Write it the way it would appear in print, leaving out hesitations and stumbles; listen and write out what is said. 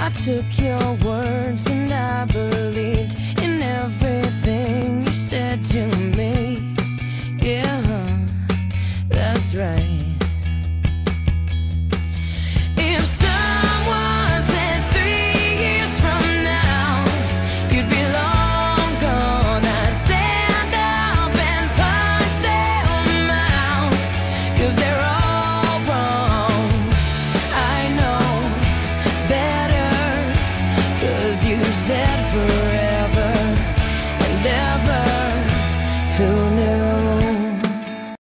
I took your words and I believed in everything you said to me. Yeah, that's right.